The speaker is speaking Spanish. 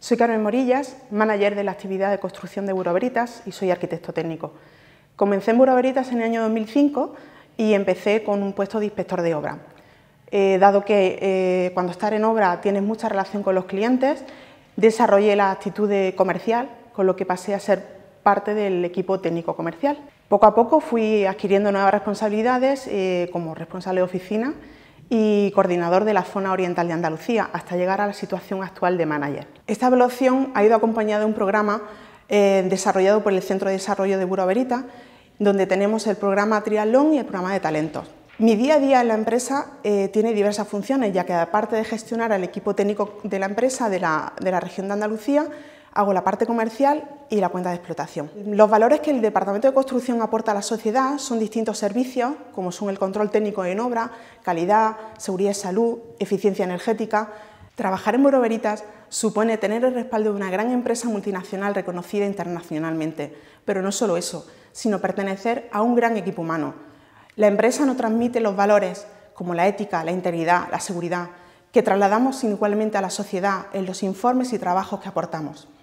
Soy Carmen Morillas, manager de la actividad de construcción de Bureau Veritas y soy arquitecto técnico. Comencé en Bureau Veritas en el año 2005 y empecé con un puesto de inspector de obra. Dado que cuando estás en obra tienes mucha relación con los clientes, desarrollé la actitud comercial, con lo que pasé a ser parte del equipo técnico comercial. Poco a poco fui adquiriendo nuevas responsabilidades como responsable de oficina y coordinador de la zona oriental de Andalucía, hasta llegar a la situación actual de manager. Esta evolución ha ido acompañada de un programa desarrollado por el Centro de Desarrollo de Bureau Veritas, donde tenemos el programa Triatlón y el programa de talentos. Mi día a día en la empresa tiene diversas funciones, ya que aparte de gestionar al equipo técnico de la empresa de la región de Andalucía, hago la parte comercial y la cuenta de explotación. Los valores que el Departamento de Construcción aporta a la sociedad son distintos servicios, como son el control técnico en obra, calidad, seguridad y salud, eficiencia energética. Trabajar en Bureau Veritas supone tener el respaldo de una gran empresa multinacional reconocida internacionalmente, pero no solo eso, sino pertenecer a un gran equipo humano. La empresa nos transmite los valores como la ética, la integridad, la seguridad, que trasladamos igualmente a la sociedad en los informes y trabajos que aportamos.